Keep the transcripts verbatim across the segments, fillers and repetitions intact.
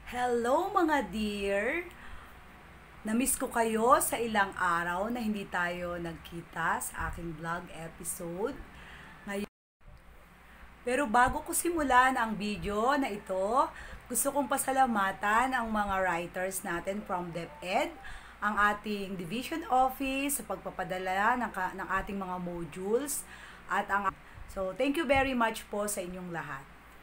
Hello mga dear! Namiss ko kayo sa ilang araw na hindi tayo nagkita sa aking vlog episode. Ngayon, pero bago ko simulan ang video na ito, gusto kong pasalamatan ang mga writers natin from DepEd, ang ating division office sa pagpapadala ng, ng ating mga modules, at ang so thank you very much po sa inyong lahat.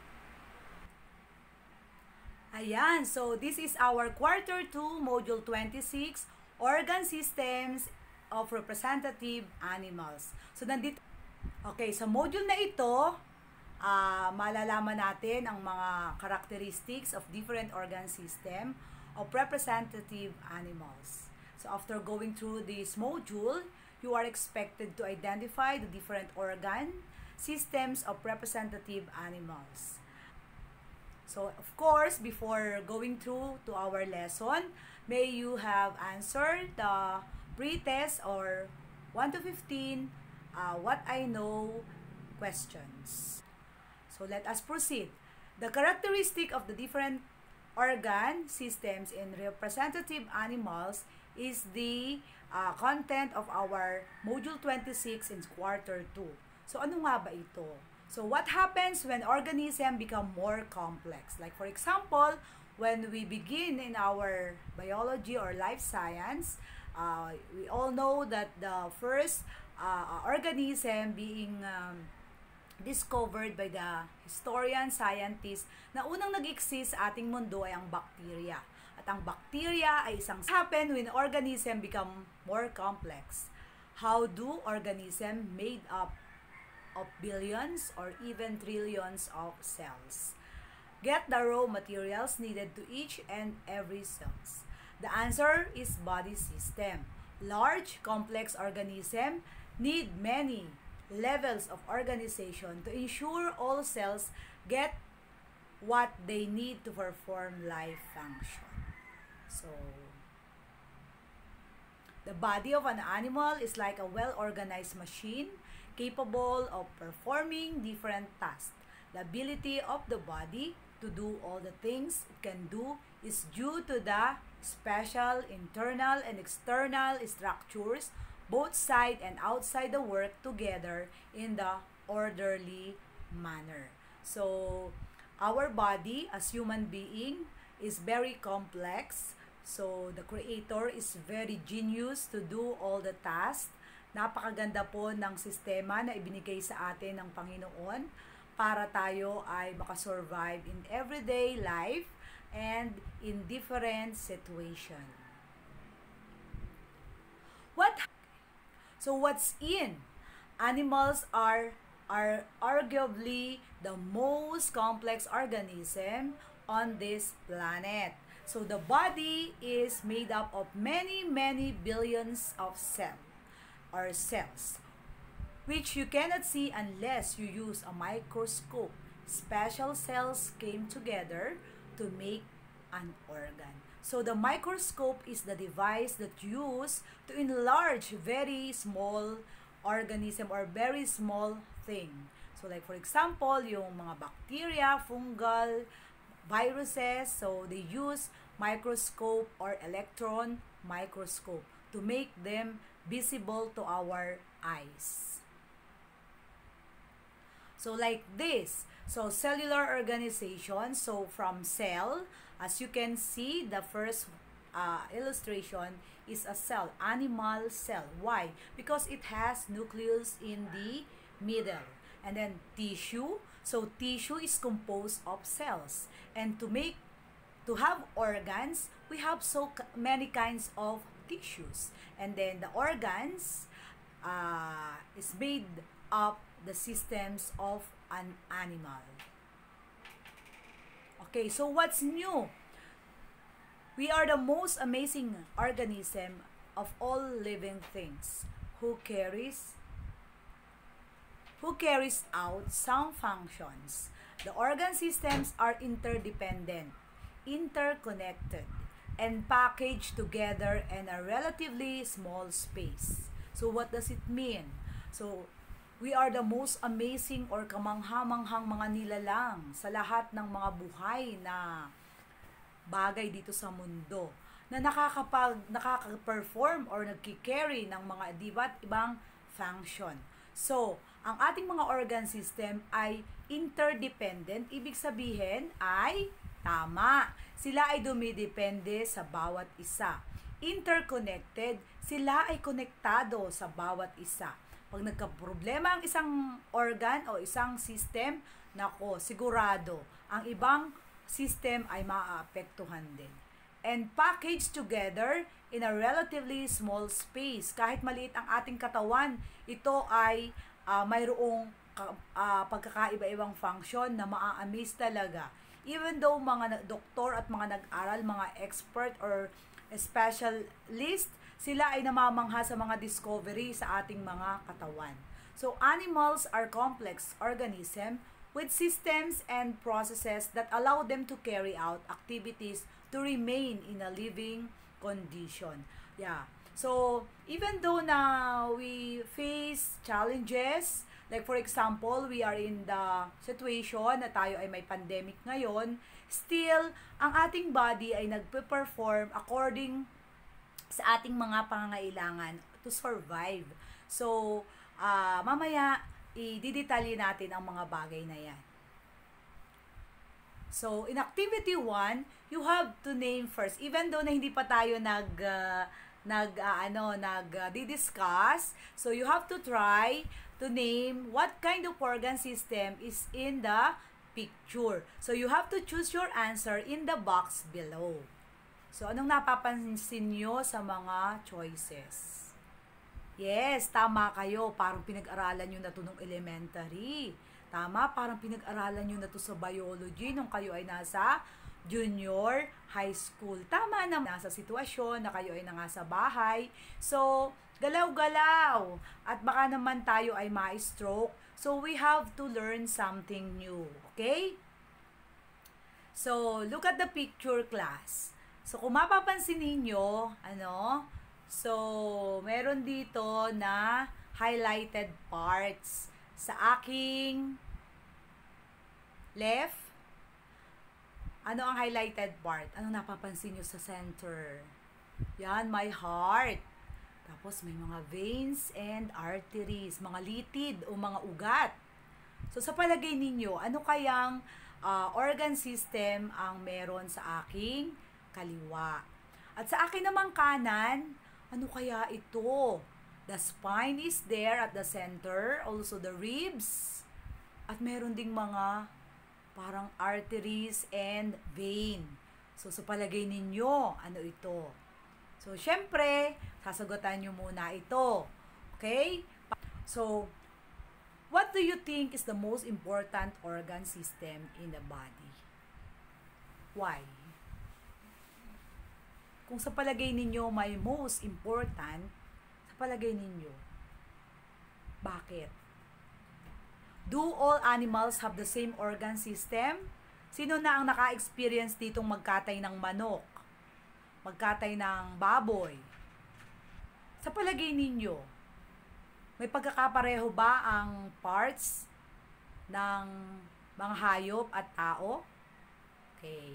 Ayan, so this is our quarter two, module twenty-six, organ systems of representative animals. So nandito, okay, sa module na ito, uh, malalaman natin ang mga characteristics of different organ system of representative animals. So after going through this module, you are expected to identify the different organ systems of representative animals. So, of course, before going through to our lesson, may you have answered the pre-test or one to fifteen uh, what I know questions. So, let us proceed. The characteristic of the different organ systems in representative animals is the uh, content of our module twenty-six in quarter two. So, ano nga ba ito? So, what happens when organisms become more complex? Like, for example, when we begin in our biology or life science, uh, we all know that the first uh, organism being um, discovered by the historian, scientist, na unang nag-exist sa ating mundo ay ang bacteria. At ang bacteria ay isang happen when organism become more complex. How do organisms made up of billions or even trillions of cells get the raw materials needed to each and every cells? The answer is body system. Large, complex organisms need many levels of organization to ensure all cells get what they need to perform life function. So, the body of an animal is like a well-organized machine capable of performing different tasks. The ability of the body to do all the things it can do is due to the special internal and external structures, both side and outside the work together in the orderly manner. So, our body as human being is very complex. So, the Creator is very genius to do all the tasks. Napakaganda po ng sistema na ibinigay sa atin ng Panginoon para tayo ay makasurvive in everyday life and in different situation. What? So what's in? Animals are, are arguably the most complex organism on this planet. So the body is made up of many, many billions of cells. Or cells, which you cannot see unless you use a microscope. Special cells came together to make an organ. So the microscope is the device that used to enlarge very small organism or very small thing. So like for example, yung mga bacteria, fungal, viruses, so they use microscope or electron microscope to make them visible to our eyes. So like this, so cellular organization, so from cell, as you can see, the first uh, illustration is a cell, animal cell. Why? Because it has nucleus in the middle. And then tissue, so tissue is composed of cells. And to make, to have organs, we have so many kinds of tissues. And then the organs uh, is made up the systems of an animal. Okay, so what's new? We are the most amazing organism of all living things who carries who carries out some functions. The organ systems are interdependent, interconnected, and packaged together in a relatively small space. So what does it mean? So we are the most amazing or kamangha-manghang mga nilalang sa lahat ng mga buhay na bagay dito sa mundo na nakakapag nakaka-perform or nagki-carry ng mga iba't ibang function. So, ang ating mga organ system ay interdependent, ibig sabihin ay tama. Sila ay dumidepende sa bawat isa. Interconnected, sila ay konektado sa bawat isa. Pag nagka-problema ang isang organ o isang system, nako, sigurado, ang ibang system ay maaapektuhan din. And packaged together in a relatively small space. Kahit maliit ang ating katawan, ito ay uh, mayroong uh, pagkakaiba-ibang function na maa-amaze talaga. Even though mga doktor at mga nag-aral, mga expert or specialist, sila ay namamangha sa mga discovery sa ating mga katawan. So, animals are complex organisms with systems and processes that allow them to carry out activities to remain in a living condition. Yeah. So, even though na we face challenges, like for example, we are in the situation na tayo ay may pandemic ngayon, still, ang ating body ay nagpe-perform according sa ating mga pangangailangan to survive. So, uh, mamaya, i-detalye natin ang mga bagay na yan. So, in activity one, you have to name first. Even though na hindi pa tayo nag, uh, nag, uh, ano, nag, uh, di-discuss, so you have to try to name what kind of organ system is in the picture. So, you have to choose your answer in the box below. So, anong napapansin nyo sa mga choices? Yes, tama kayo. Parang pinag-aralan nyo na ito nung elementary. Tama, parang pinag-aralan nyo na ito sa biology nung kayo ay nasa junior high school. Tama na, nasa sitwasyon na kayo ay nasa bahay. So, galaw-galaw. At baka naman tayo ay ma-stroke. So, we have to learn something new. Okay? So, look at the picture, class. So, kung mapapansin ninyo, ano, so, meron dito na highlighted parts sa aking left. Ano ang highlighted part? Ano napapansin nyo sa center? Yan, my heart. Tapos, may mga veins and arteries, mga litid o mga ugat. So, sa palagay ninyo, ano kayang uh, organ system ang meron sa aking kaliwa? At sa akin namang kanan, ano kaya ito? The spine is there at the center, also the ribs. At meron ding mga parang arteries and vein. So, sa palagay ninyo, ano ito? So, syempre, sasagutan nyo muna ito. Okay? So, what do you think is the most important organ system in the body? Why? Kung sa palagay ninyo may most important, sa palagay ninyo, bakit? Do all animals have the same organ system? Sino na ang naka-experience ditong magkatay ng manok? Magkatay ng baboy? Sa palagay ninyo, may pagkakapareho ba ang parts ng mga hayop at tao? Okay.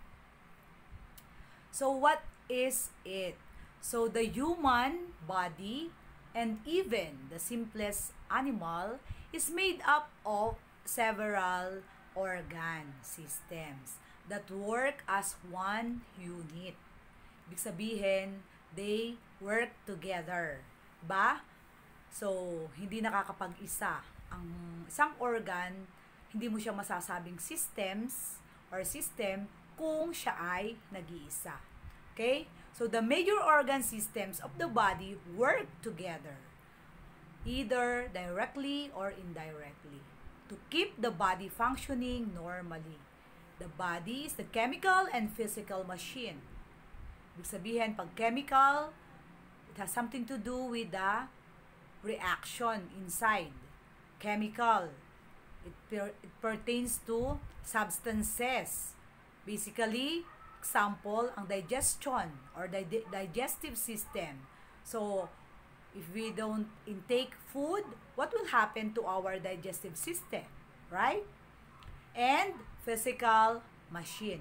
So, what is it? So, the human body and even the simplest animal is made up of several organ systems that work as one unit. Ibig sabihin, they work together. Ba? So, hindi nakakapag-isa. Ang isang organ, hindi mo siya masasabing systems or system kung siya ay nag-iisa. Okay? So, the major organ systems of the body work together, either directly or indirectly, to keep the body functioning normally. The body is the chemical and physical machine. Ibig sabihin, pag chemical, it has something to do with the reaction inside. Chemical, it, per it pertains to substances. Basically, example, ang digestion or the di digestive system. So, if we don't intake food, what will happen to our digestive system? Right? And physical machine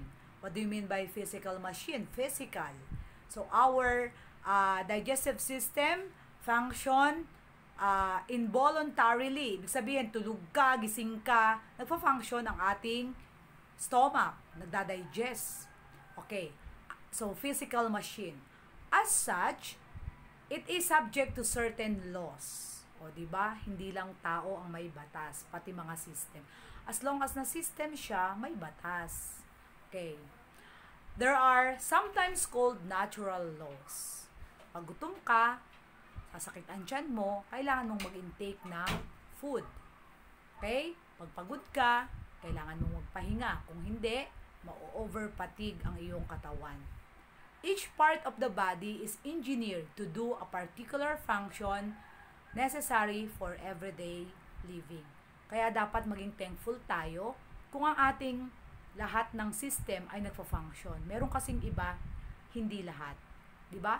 What do you mean by physical machine? Physical. So, our uh, digestive system function uh, involuntarily. Ibig sabihin, tulog ka, gising ka, nagpa-function ang ating stomach, nagda-digest. Okay. So, physical machine. As such, it is subject to certain laws. O, di ba? Hindi lang tao ang may batas, pati mga system. As long as na system siya, may batas. Okay. There are sometimes called natural laws. Pag gutom ka, sasakit ang tiyan mo, kailangan mong mag-intake ng food. Okay? Pag pagod ka, kailangan mong magpahinga. Kung hindi, ma-over-fatigue ang iyong katawan. Each part of the body is engineered to do a particular function necessary for everyday living. Kaya dapat maging thankful tayo kung ang ating lahat ng system ay nagfa-function. Meron kasing iba, hindi lahat. Di ba?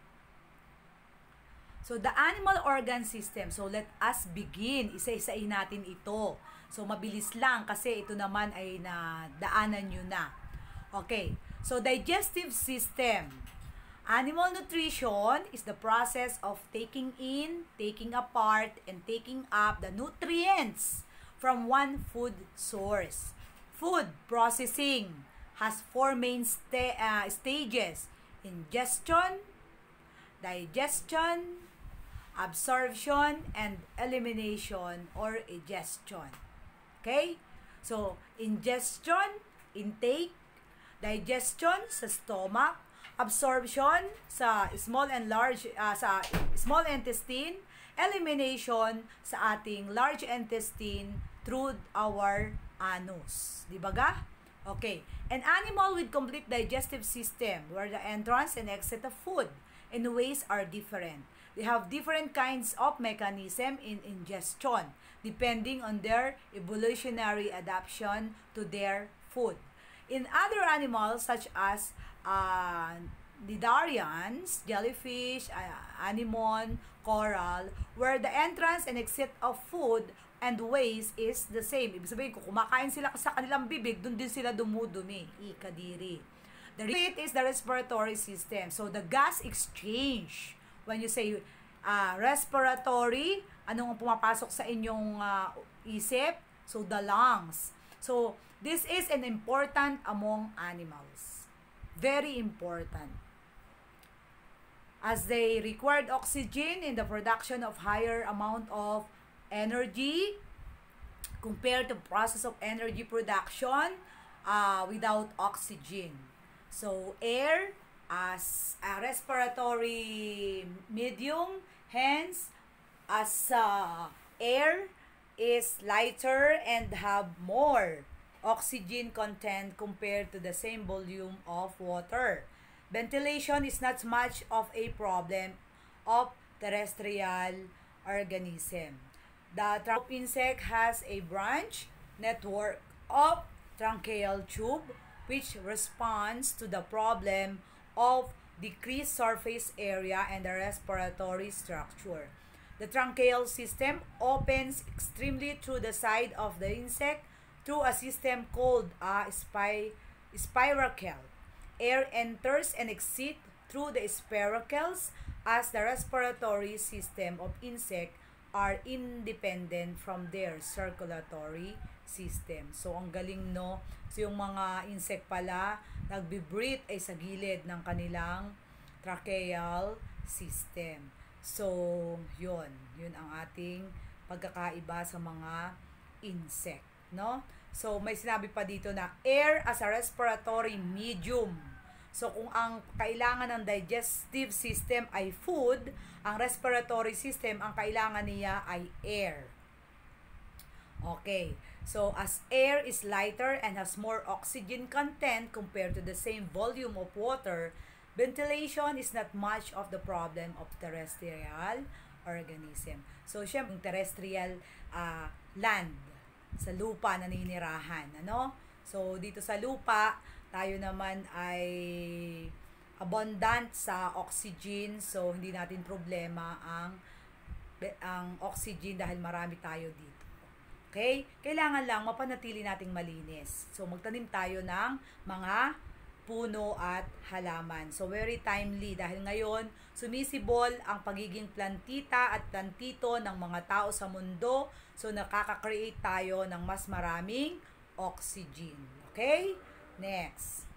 So, the animal organ system. So, let us begin. Isa-isahin natin ito. So, mabilis lang kasi ito naman ay nadaanan nyo na. Okay. So, digestive system. Animal nutrition is the process of taking in, taking apart, and taking up the nutrients from one food source. Food processing has four main sta uh, stages: ingestion, digestion, absorption, and elimination or egestion. Okay? So, ingestion, intake, digestion sa stomach, absorption sa small and large uh, sa small intestine, elimination sa ating large intestine through our anus. Di ba ga? Okay. An animal with complete digestive system where the entrance and exit of food and ways are different. They have different kinds of mechanism in ingestion depending on their evolutionary adaptation to their food. In other animals such as uh, Cnidarians, jellyfish, uh, anemone, coral, where the entrance and exit of food and ways is the same. Ibig sabihin, kung kumakain sila sa kanilang bibig, dun din sila dumudumi. Ikadiri. The rate is the respiratory system. So, the gas exchange. When you say uh, respiratory, anong pumapasok sa inyong uh, isip? So, the lungs. So, this is an important among animals. Very important. As they required oxygen in the production of higher amount of energy compared to process of energy production uh, without oxygen. So, air as a respiratory medium, hence, as uh, air is lighter and have more oxygen content compared to the same volume of water. Ventilation is not much of a problem of terrestrial organism. The trunk insect has a branch network of truncal tube which responds to the problem of decreased surface area and the respiratory structure. The truncal system opens extremely through the side of the insect through a system called a spy, spiracle. Air enters and exits through the spiracles as the respiratory system of insect are independent from their circulatory system. So, ang galing, no? So, yung mga insect pala, nagbe-breathe ay sa gilid ng kanilang tracheal system. So, yun. Yun ang ating pagkakaiba sa mga insect, no? So, may sinabi pa dito na air as a respiratory medium. So, kung ang kailangan ng digestive system ay food, ang respiratory system, ang kailangan niya ay air. Okay. So, as air is lighter and has more oxygen content compared to the same volume of water, ventilation is not much of the problem of terrestrial organism. So, syempre, terrestrial uh, land, sa lupa naninirahan, ano? So, dito sa lupa, tayo naman ay abundant sa oxygen, so hindi natin problema ang ang oxygen dahil marami tayo dito. Okay? Kailangan lang mapanatili nating malinis. So, magtanim tayo ng mga puno at halaman. So, very timely dahil ngayon, sumisibol ang pagiging plantita at plantito ng mga tao sa mundo. So, nakaka-create tayo ng mas maraming oxygen. Okay? Next.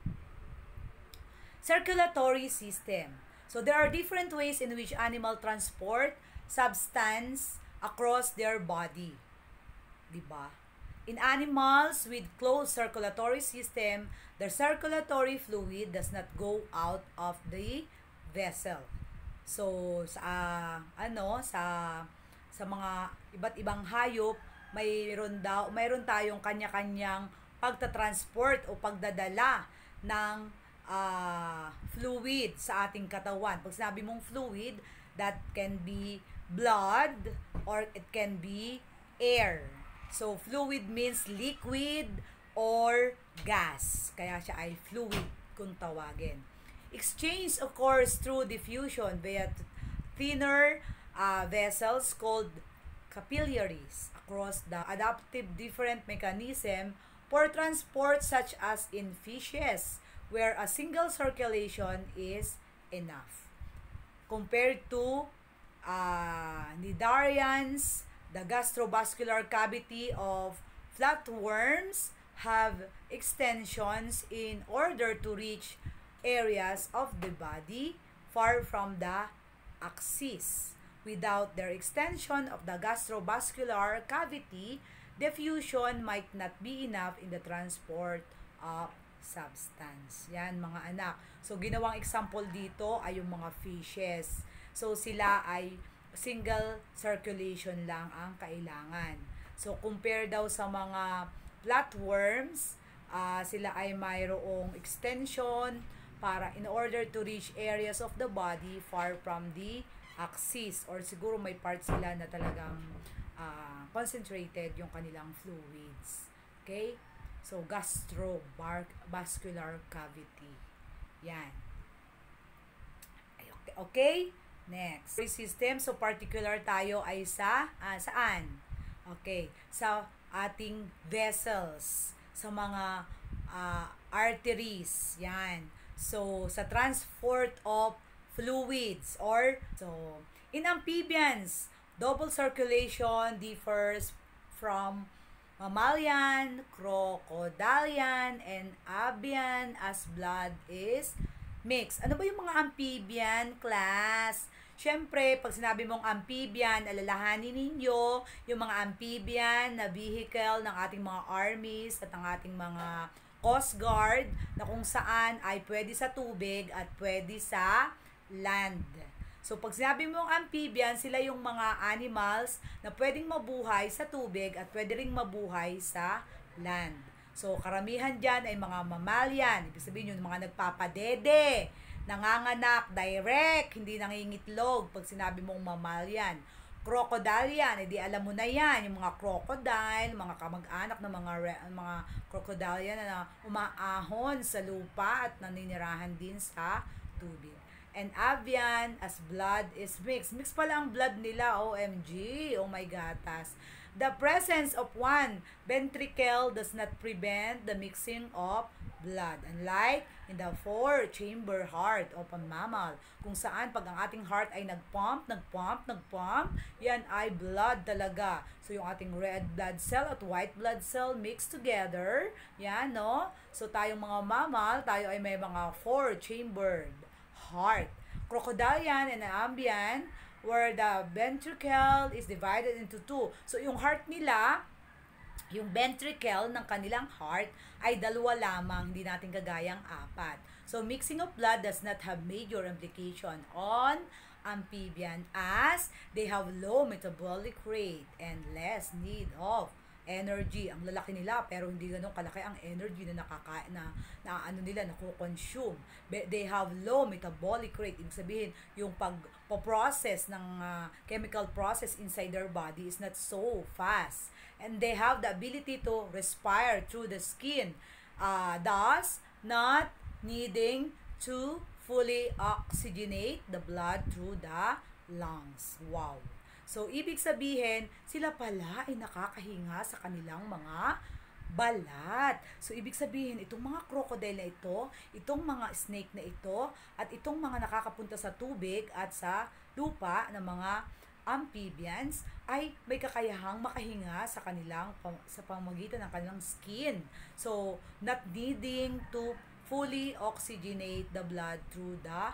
Circulatory system. So, there are different ways in which animal transport substance across their body. Diba? In animals with closed circulatory system, the circulatory fluid does not go out of the vessel. So, sa uh, ano, sa sa mga iba't ibang hayop, mayroon daw, mayroon tayong kanya-kanyang pagta-transport o pagdadala ng uh, fluid sa ating katawan. Pag sinabi mong fluid, that can be blood or it can be air. So, fluid means liquid or gas. Kaya siya ay fluid kung tawagin. Exchange occurs through diffusion via thinner uh, vessels called capillaries across the adaptive different mechanism for transport such as in fishes where a single circulation is enough. Compared to uh, cnidarians, the gastrovascular cavity of flatworms have extensions in order to reach areas of the body far from the axis. Without their extension of the gastrovascular cavity, diffusion might not be enough in the transport of substance. Yan, mga anak. So, ginawang example dito ay yung mga fishes. So, sila ay single circulation lang ang kailangan. So, compare daw sa mga flatworms, uh, sila ay mayroong extension para in order to reach areas of the body far from the axis, or siguro may part sila na talagang uh, concentrated yung kanilang fluids. Okay? So, gastrovascular cavity. Yan. Okay? Okay? Next. System. So, particular tayo ay sa, uh, saan? Okay. Sa ating vessels. Sa mga uh, arteries. Yan. So, sa transport of fluids or, so, in amphibians, double circulation differs from mammalian, crocodilian, and avian as blood is mixed. Ano ba yung mga amphibian, class? Siyempre, pag sinabi mong amphibian, alalahanin ninyo yung mga amphibian na vehicle ng ating mga armies at ng ating mga Coast Guard na kung saan ay pwede sa tubig at pwede sa land. So, pag sinabi mong amphibian, sila yung mga animals na pwedeng mabuhay sa tubig at pwede ring mabuhay sa land. So, karamihan dyan ay mga mammalian. Ibig sabihin yung mga nagpapadede, nanganganak, direct, hindi nangingitlog pag sinabi mong mammalian. Crocodilian, edi alam mo na yan, yung mga crocodile, mga kamag-anak ng mga mga crocodilian na umaahon sa lupa at naninirahan din sa tubig. And avian, as blood is mixed. Mixed pala ang blood nila, O M G, oh my gatas. The presence of one ventricle does not prevent the mixing of blood. Unlike in the four-chamber heart of a mammal, kung saan pag ang ating heart ay nagpump, nagpump, nagpump, yan ay blood talaga. So, yung ating red blood cell at white blood cell mixed together, yan, no? So, tayong mga mammal, tayo ay may mga four-chambered heart. Crocodilian and amphibian, where the ventricle is divided into two. So, yung heart nila, yung ventricle ng kanilang heart ay dalawa lamang, hindi natin kagayang apat. So, mixing of blood does not have major implication on amphibian as they have low metabolic rate and less need of energy. Ang lalaki nila pero hindi ganun kalaki ang energy na nakaka na, na ano nila nako-consume. They have low metabolic rate. Ibig sabihin, yung pag-process ng uh, chemical process inside their body is not so fast. And they have the ability to respire through the skin, uh, thus not needing to fully oxygenate the blood through the lungs. Wow! So, ibig sabihin, sila pala ay nakakahinga sa kanilang mga balat. So, ibig sabihin, itong mga crocodile na ito, itong mga snake na ito, at itong mga nakakapunta sa tubig at sa lupa ng mga amphibians ay may kakayahang makahinga sa kanilang sa pamamagitan ng kanilang skin. So, not needing to fully oxygenate the blood through the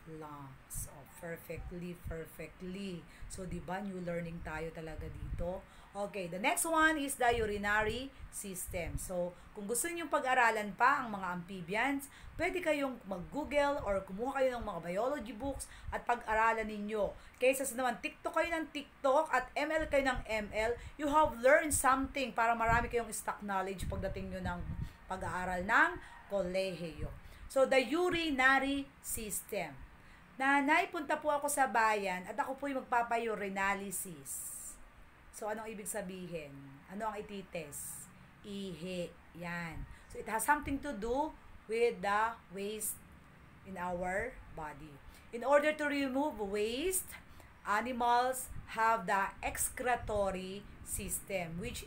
lungs. Oh, perfectly, perfectly. So, di ba, new learning tayo talaga dito. Okay, the next one is the urinary system. So, kung gusto niyo pag-aralan pa ang mga amphibians, pwede kayong mag-google or kumuha kayo ng mga biology books at pag-aralan ninyo. Kaysa sa naman TikTok kayo ng TikTok at M L kayo ng M L, you have learned something para marami kayong stock knowledge pagdating nyo ng pag-aaral ng kolehiyo. So, the urinary system. Nanay, punta po ako sa bayan at ako po'y magpapa-urinalysis. So, anong ibig sabihin? Ano ang ititest? Ihi. Yan. So, it has something to do with the waste in our body. In order to remove waste, animals have the excretory system, which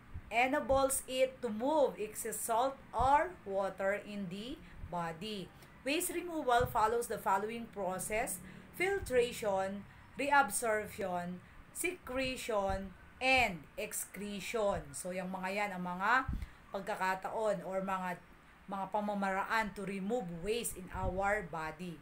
enables it to move excess salt or water in the body. Waste removal follows the following process: filtration, reabsorption, secretion, and excretion. So, yung mga yan, ang mga pagkakataon or mga mga pamamaraan to remove waste in our body.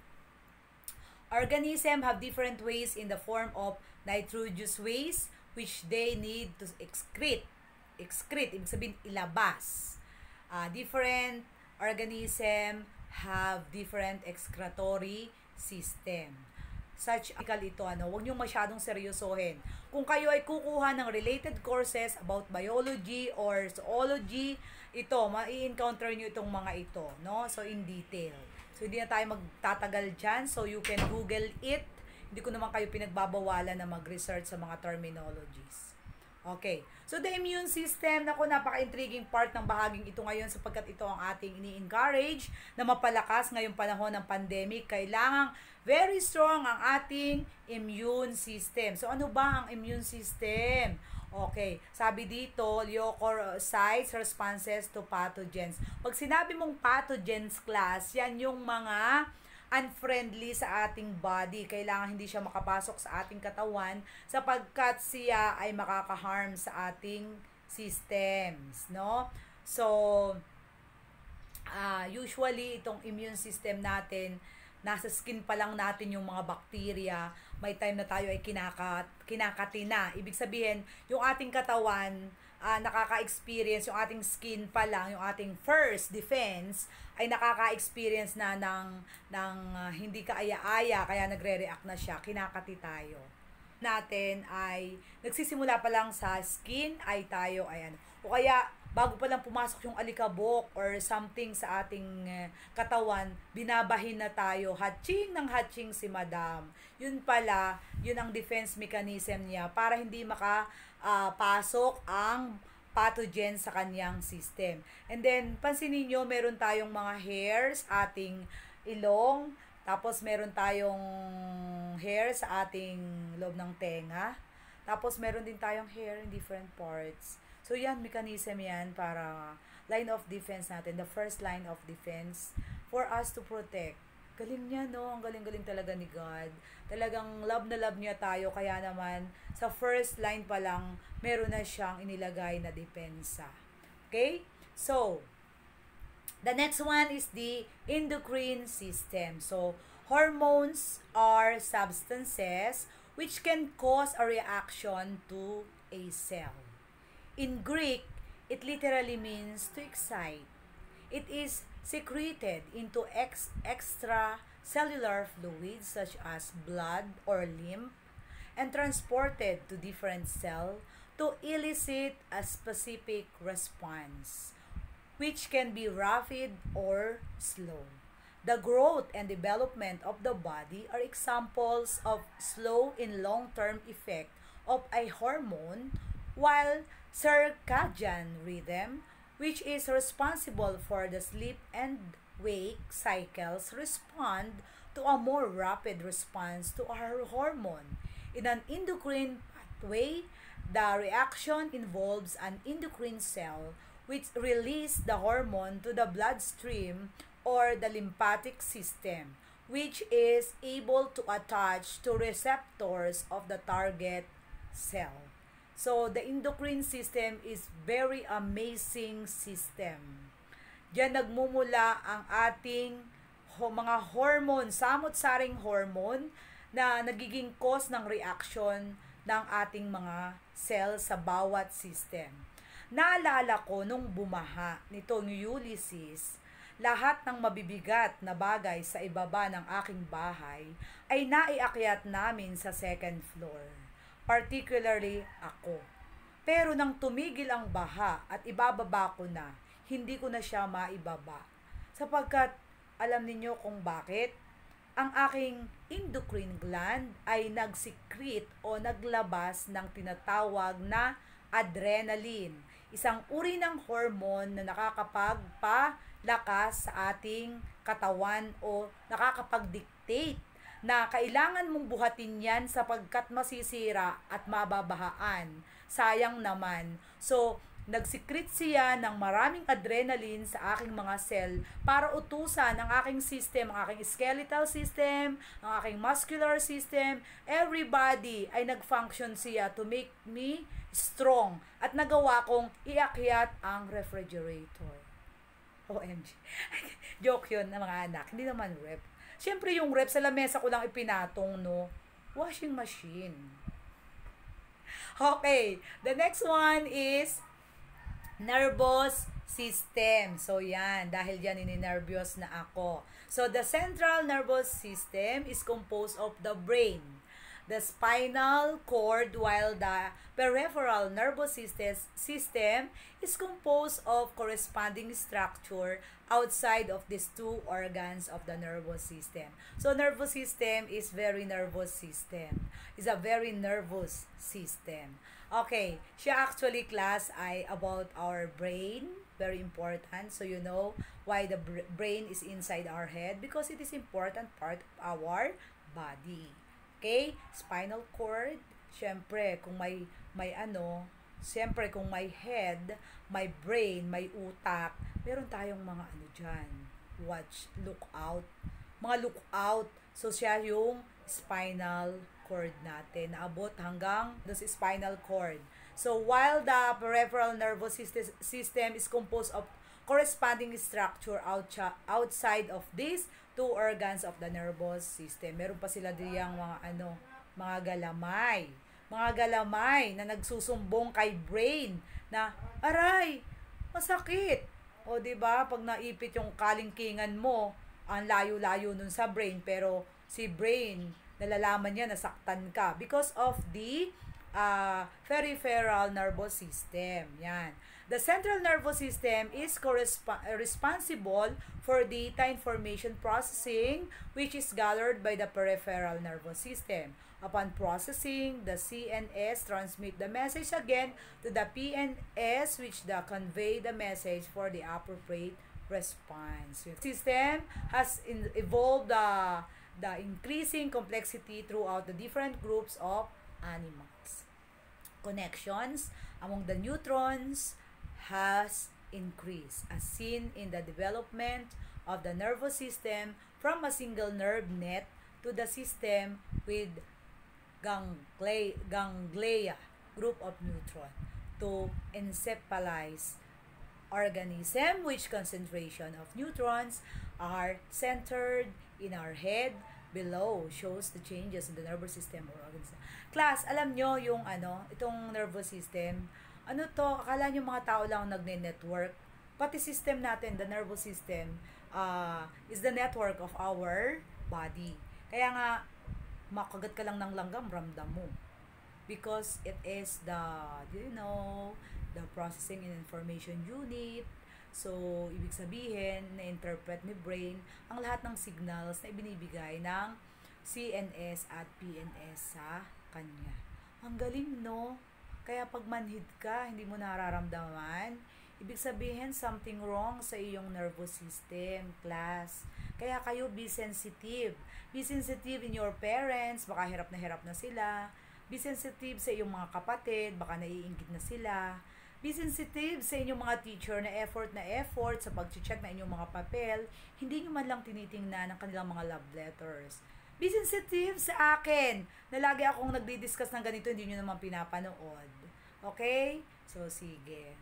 Organisms have different waste in the form of nitrogenous waste, which they need to excrete. Excrete, ibig sabihin, ilabas. Uh, different organisms have different excretory system. Such ito, ano, huwag niyong masyadong seryosohin. Kung kayo ay kukuha ng related courses about biology or zoology, ito, ma-encounter niyo itong mga ito, no? So, in detail. So, hindi na tayo magtatagal dyan. So, you can Google it. Hindi ko naman kayo pinagbabawalan na mag-research sa mga terminologies. Okay. So, the immune system, naku, napaka-intriguing part ng bahaging ito ngayon sapagkat ito ang ating ini-encourage na mapalakas ngayong panahon ng pandemic. Kailangang very strong ang ating immune system. So, ano ba ang immune system? Okay. Sabi dito, leukocytes responses to pathogens. Pag sinabi mong pathogens class, yan yung mga unfriendly sa ating body. Kailangan hindi siya makapasok sa ating katawan sapagkat siya ay makaka-harm sa ating systems, no? So, uh, usually, itong immune system natin, nasa skin pa lang natin yung mga bacteria. May time na tayo ay kinakat, kinakati na. Ibig sabihin, yung ating katawan, uh, nakaka-experience, yung ating skin pa lang, yung ating first defense, ay nakaka-experience na ng, ng uh, hindi kaaya-aya, kaya nagre-react na siya, kinakati tayo. Natin ay, nagsisimula pa lang sa skin, ay tayo, ay ano, o kaya, bago pa lang pumasok yung alikabok or something sa ating uh, katawan, binabahin na tayo, hatching ng hatching si madam. Yun pala, yun ang defense mechanism niya para hindi makapasok uh, ang pathogen sa kanyang system. And then, pansinin nyo, meron tayong mga hairs, ating ilong, tapos meron tayong hair sa ating loob ng tenga, tapos meron din tayong hair in different parts. So, yan, mechanism yan para line of defense natin, the first line of defense for us to protect. Galing niya, no? Ang galing-galing talaga ni God. Talagang love na love niya tayo, kaya naman sa first line pa lang, meron na siyang inilagay na depensa. Okay? So, the next one is the endocrine system. So, hormones are substances which can cause a reaction to a cell. In Greek, it literally means to excite. It is secreted into ex extracellular fluids such as blood or lymph and transported to different cells to elicit a specific response, which can be rapid or slow. The growth and development of the body are examples of slow and long-term effect of a hormone, while circadian rhythm, which is responsible for the sleep and wake cycles, respond to a more rapid response to our hormone. In an endocrine pathway, the reaction involves an endocrine cell which release the hormone to the bloodstream or the lymphatic system, which is able to attach to receptors of the target cell. So, the endocrine system is very amazing system. Diyan nagmumula ang ating ho, mga hormone, samot-saring hormone na nagiging cause ng reaction ng ating mga cell sa bawat system. Naalala ko nung bumaha nitong Ulysses, lahat ng mabibigat na bagay sa ibaba ng aking bahay ay naiakyat namin sa second floor, particularly ako. Pero nang tumigil ang baha at ibababa ko na, hindi ko na siya maibaba. Sapagkat, alam niyo kung bakit? Ang aking endocrine gland ay nagsikret o naglabas ng tinatawag na adrenaline, isang uri ng hormone na nakakapagpalakas sa ating katawan o nakakapag-dictate na kailangan mong buhatin yan sapagkat masisira at mababahaan. Sayang naman. So, nagsikret siya ng maraming adrenaline sa aking mga cell para utusan ang aking system, ang aking skeletal system, ang aking muscular system, everybody ay nag-function siya to make me strong at nagawa kong iakyat ang refrigerator. O M G. Joke yun na mga anak, hindi naman rep. Siyempre yung rep sa lamesa ko lang ipinatong, no? Washing machine. Okay, the next one is nervous system. So, yan. Dahil yan, ini-nervous na ako. So, the central nervous system is composed of the brain, the spinal cord, while the peripheral nervous system is composed of corresponding structure outside of these two organs of the nervous system. So, nervous system is very nervous system. Is a very nervous system. Okay, siya actually class ay about our brain, very important. So you know why the brain is inside our head because it is important part of our body. Okay, spinal cord, syempre kung may may ano, syempre kung may head, may brain, may utak, meron tayong mga ano diyan. Watch, look out. Mga look out. So siya yung spinal cord natin, naabot hanggang the spinal cord. So, while the peripheral nervous system is composed of corresponding structure outside of these two organs of the nervous system, meron pa sila diyang mga ano, mga galamay. Mga galamay na nagsusumbong kay brain na, aray, masakit. O, diba, pag naipit yung kalingkingan mo, ang layo-layo nun sa brain, pero si brain, nalalaman niya nasaktan ka because of the uh, peripheral nervous system. Yan. The central nervous system is corresp- responsible for data information processing which is gathered by the peripheral nervous system. Upon processing, the C N S transmit the message again to the P N S which the convey the message for the appropriate response. The system has in- evolved the uh, the increasing complexity throughout the different groups of animals. Connections among the neutrons has increased as seen in the development of the nervous system from a single nerve net to the system with ganglia, ganglia group of neutron to encephalized organism which concentration of neutrons are centered in our head below shows the changes in the nervous system or organs. Class, alam nyo yung ano, itong nervous system, ano to, akala nyo mga tao lang nagne-network. Pati system natin, the nervous system, uh, is the network of our body. Kaya nga, makagat ka lang ng langgam, ramdam mo. Because it is the, you know, the processing and information unit. So, ibig sabihin, na-interpret ni brain ang lahat ng signals na ibinibigay ng C N S at P N S sa kanya. Ang galing, no? Kaya pag manhid ka, hindi mo nararamdaman, ibig sabihin, something wrong sa iyong nervous system, class. Kaya kayo, be sensitive. Be sensitive in your parents, baka hirap na hirap na sila. Be sensitive sa iyong mga kapatid, baka naiinggit na sila. Be sensitive sa inyong mga teacher na effort na effort sa pag-check na inyong mga papel. Hindi nyo man lang tinitingnan ang kanilang mga love letters. Be sensitive sa akin na lagi akong nagdi-discuss ng ganito, hindi nyo naman pinapanood. Okay? So, sige.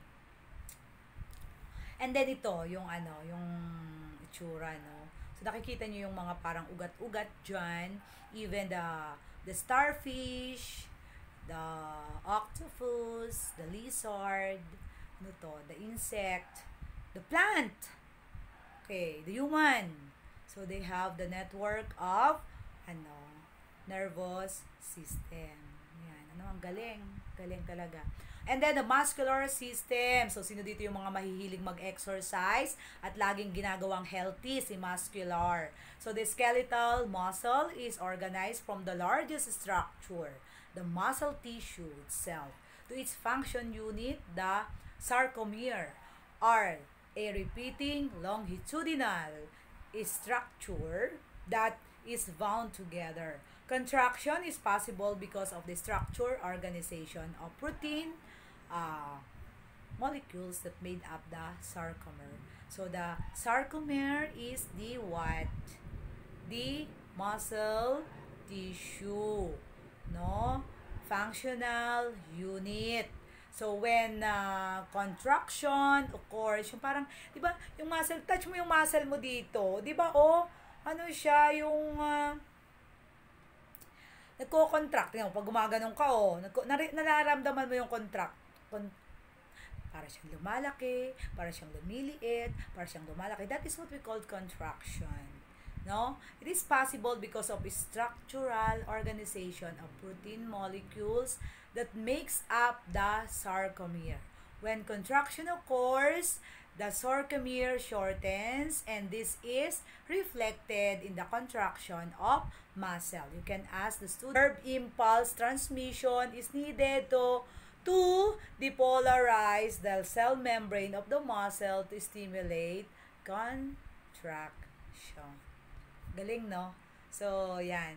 And then ito, yung ano, yung itsura, no? So, nakikita nyo yung mga parang ugat-ugat dyan. Even the, the starfish, the octopus, the lizard, ano to, the insect, the plant, okay, the human. So, they have the network of, ano, nervous system. Yan, ano, ang galing. Galing talaga. And then, the muscular system. So, sino dito yung mga mahihilig mag-exercise at laging ginagawang healthy? Si muscular. So, the skeletal muscle is organized from the largest structure, the muscle tissue itself, to its function unit, the sarcomere, are a repeating longitudinal structure that is bound together. Contraction is possible because of the structure organization of protein uh, molecules that made up the sarcomere. So the sarcomere is the what? The muscle tissue, no? Functional unit. So when uh, contraction occurs, yung parang, 'di ba, yung muscle, touch mo yung muscle mo dito, 'di ba? Oh, ano siya yung uh, nagko-contract. Tingnan mo, pag gumaganon ka, oh, nagko, nar- nararamdaman mo yung contract. Con- para siyang lumalaki, para siyang lumiliit, para siyang lumalaki. That is what we call contraction. No? It is possible because of structural organization of protein molecules that makes up the sarcomere. When contraction occurs, the sarcomere shortens, and this is reflected in the contraction of muscle. You can ask the student. Nerve impulse transmission is needed to to depolarize the cell membrane of the muscle to stimulate contraction. Galing, no? So, yan.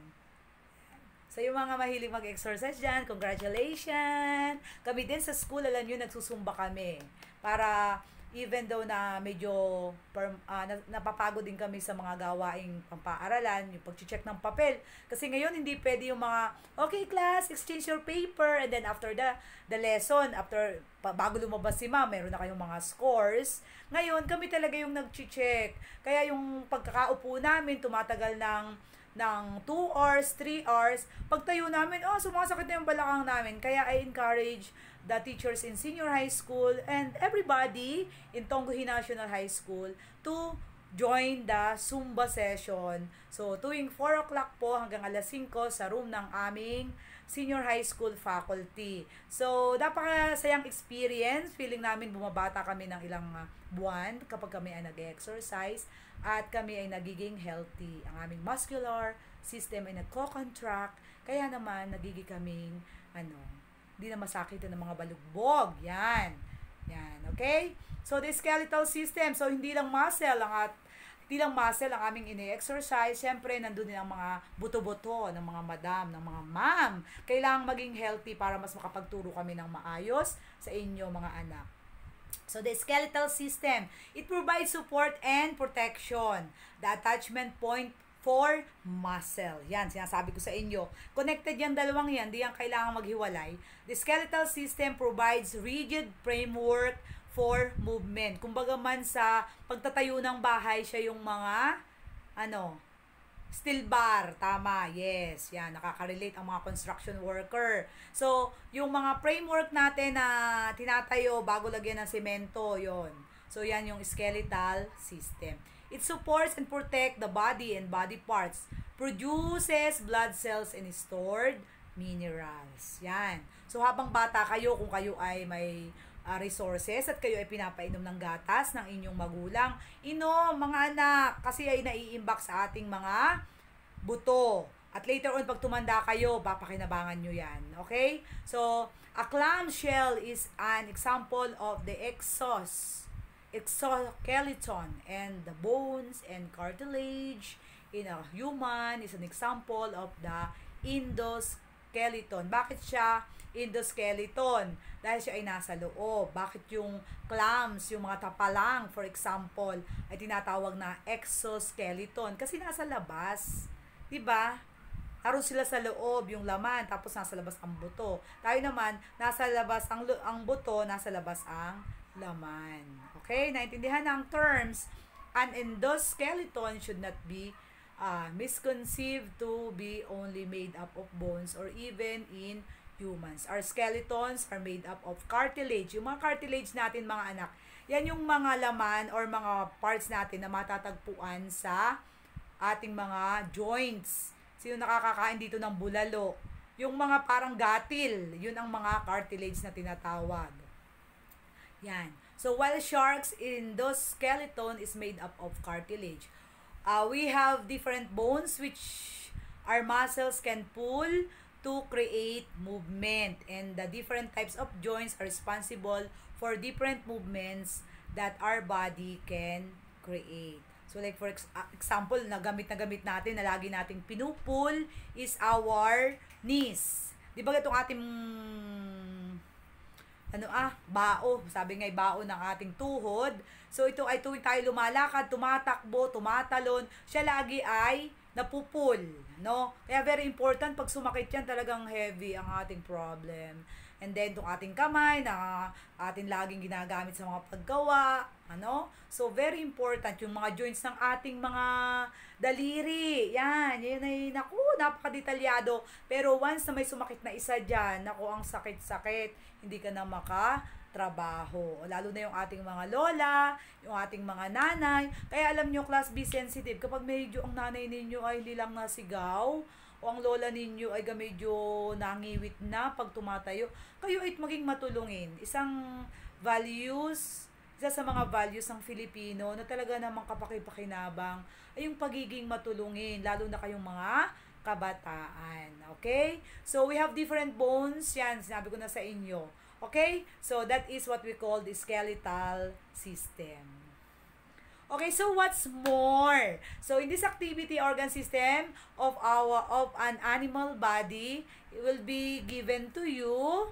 So, yung mga mahilig mag-exercise dyan, congratulations! Kami din sa school, alam nyo, nagsusumba kami. Para, even though na medyo per, uh, napapagod din kami sa mga gawaing pampaaralan, yung pag-check ng papel. Kasi ngayon, hindi pwede yung mga, okay class, exchange your paper, and then after the, the lesson, after, bago lumabas si ma'am, meron na kayong mga scores. Ngayon, kami talaga yung nag-check. Kaya yung pagkakaupo namin, tumatagal ng ng two hours, three hours. Pagtayo namin, oh, sumasakit na yung balakang namin. Kaya I encourage the teachers in senior high school and everybody in Tongguhi National High School to join the Zumba session. So, tuwing four o'clock po hanggang alas singko sa room ng aming senior high school faculty. So, napakasayang experience. Feeling namin bumabata kami ng ilang uh, buwan kapag kami ay nag-exercise at kami ay nagiging healthy. Ang aming muscular system ay nagko-contract, kaya naman nagiging kaming ano, hindi na masakitan ng mga balugbog. Yan. Yan, okay? So, the skeletal system. So, hindi lang muscle ang at hindi lang muscle ang aming ini-exercise. Siyempre, nandun din ang mga buto-buto ng mga madam, ng mga ma'am. Kailangang maging healthy para mas makapagturo kami ng maayos sa inyo mga anak. So, the skeletal system, it provides support and protection. The attachment point for muscle. Yan, sinasabi ko sa inyo. Connected yan, dalawang yan. Di yan kailangan maghiwalay. The skeletal system provides rigid framework for movement. Kumbaga man sa pagtatayo ng bahay, siya yung mga, ano, steel bar, tama, yes, yan, nakaka-relate ang mga construction worker. So, yung mga framework natin na tinatayo bago lagyan ng semento, yon. So, yan yung skeletal system. It supports and protect the body and body parts, produces blood cells and stored minerals. Yan. So, habang bata kayo, kung kayo ay may uh, resources at kayo ay pinapainom ng gatas ng inyong magulang, inom, mga anak, kasi ay naiimbak sa ating mga buto. At later on, pag tumanda kayo, papakinabangan nyo yan. Okay? So, a clamshell is an example of the exos, exoskeleton, and the bones and cartilage in a human is an example of the endoskeleton. Bakit siya endoskeleton dahil siya ay nasa loob. Bakit yung clams, yung mga tapalang, for example, ay tinatawag na exoskeleton? Kasi nasa labas. Diba? Naroon sila sa loob, yung laman, tapos nasa labas ang buto. Tayo naman, nasa labas ang, ang buto, nasa labas ang laman. Okay? Naintindihan ang terms. An endoskeleton should not be uh, misconceived to be only made up of bones or even in humans. Our skeletons are made up of cartilage. Yung mga cartilage natin, mga anak, yan yung mga laman or mga parts natin na matatagpuan sa ating mga joints. Sino nakakakain dito ng bulalo? Yung mga parang gatil, yun ang mga cartilage na tinatawag. Yan. So, while sharks in those skeleton is made up of cartilage, uh, we have different bones which our muscles can pull to create movement. And the different types of joints are responsible for different movements that our body can create. So, like for ex- example, na gamit na gamit natin, na lagi nating pinupul is our knees. Di ba itong ating ano ah, bao, sabi nga bao ng ating tuhod. So ito ay tuwing tayo lumalakad, tumatakbo, tumatalon, siya lagi ay napupul, no? Kaya very important, pag sumakit yan, talagang heavy ang ating problem. And then, itong ating kamay na ating laging ginagamit sa mga paggawa, ano? So, very important, yung mga joints ng ating mga daliri. Yan, yun ay, naku, napakadetalyado. Pero once na may sumakit na isa dyan, naku, ang sakit-sakit, hindi ka na makatrabaho. Lalo na yung ating mga lola, yung ating mga nanay. Kaya alam nyo, class B sensitive, kapag medyo ang nanay ninyo ay hindi lang nasigaw, o ang lola ninyo ay medyo nangiwit na pag tumatayo, kayo ay maging matulungin. Isang values, isa sa mga values ng Filipino na talaga namang kapakipakinabang ay yung pagiging matulungin, lalo na kayong mga kabataan. Okay? So, we have different bones. Yan, sinabi ko na sa inyo. Okay? So, that is what we call the skeletal system. Okay, so what's more? So in this activity, organ system of our of an animal body, it will be given to you.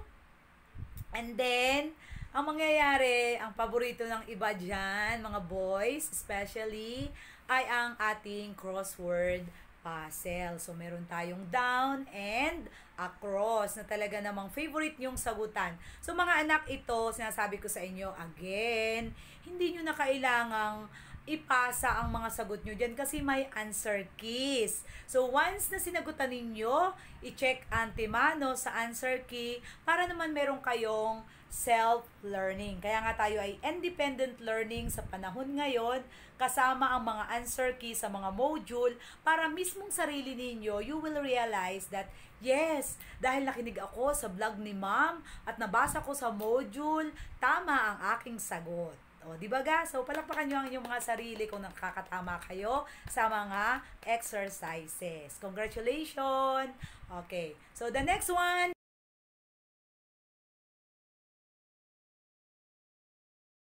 And then, ang mangyayari, ang paborito ng iba dyan, mga boys, especially, ay ang ating crossword puzzle. So meron tayong down and across na talaga namang favorite yung sagutan. So mga anak, ito, sinasabi ko sa inyo, again, hindi nyo na kailangang ipasa ang mga sagot nyo dyan kasi may answer keys. So, once na sinagutan ninyo, i-check antemano sa answer key para naman meron kayong self-learning. Kaya nga tayo ay independent learning sa panahon ngayon kasama ang mga answer key sa mga module para mismong sarili ninyo, you will realize that yes, dahil nakinig ako sa vlog ni ma'am at nabasa ko sa module, tama ang aking sagot. O, di ba ga? So, palakpakan nyo ang inyong mga sarili kung nakakatama kayo sa mga exercises. Congratulations! Okay. So, the next one,